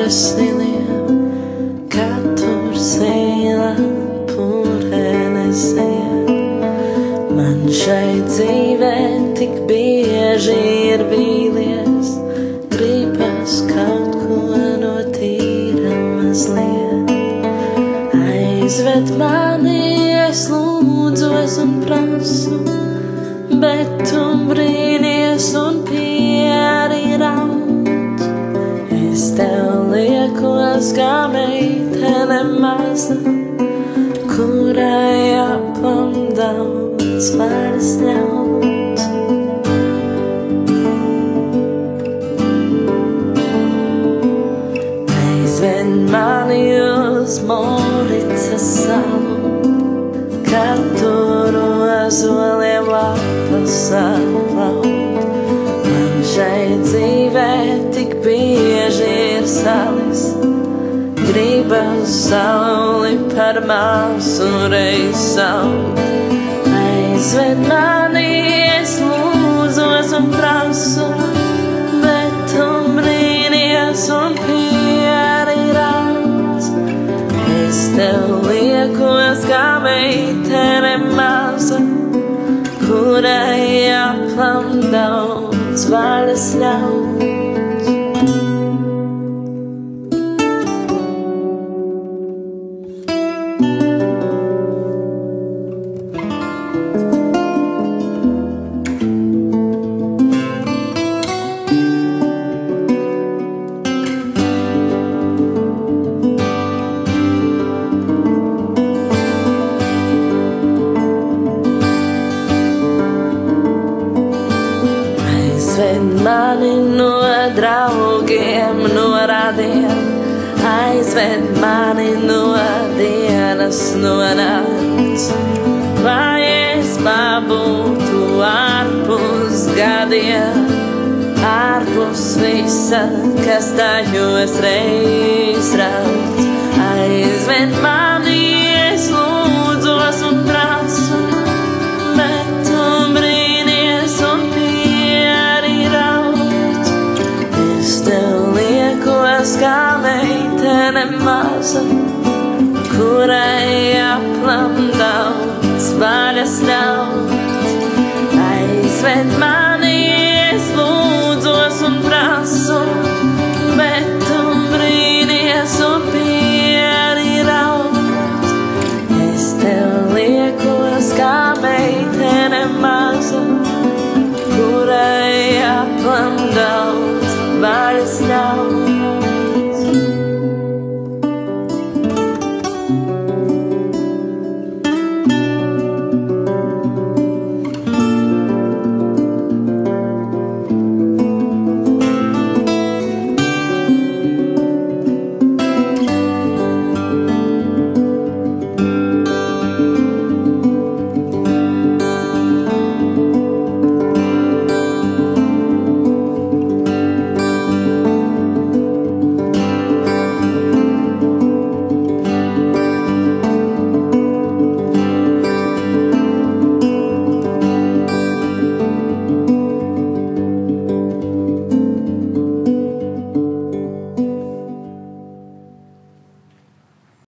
debesīm, kad tur sēla pūrenes iet. Man šai dzīvē tik bieži ir vīlies, gribas kaut ko no tīra mazliet. Aizved mani, es lūdzos un prasu, bet tu brīnies un pieri raud. Es tev liekos kā meitene maza, kurai aplam daudz vairs ļaut. Aizved mani uz Moricas salu, kad tur ozoliem lapas aplaut. Man šai dzīvē tik bieži ir salis, gribas sauli par māsu reiz saut. Aizved mani, es lūdzos un prasu, bet tu brīnies un pieri raud. Es tev liekos kā meitene maza, kurai aplam daudz vaļas ļaut. Aizved mani no draugiem, no radiem, aizved mani no dienas, no nakts. Vai es pabūtu ārpus gadiem, ārpus visa, kas tajos reiz raud. Aizved mani, es lūdzos un prasu, bet tu brīnies un kā meitene maza, kurai aplam daudz vaļas ļaut. Aizved mani,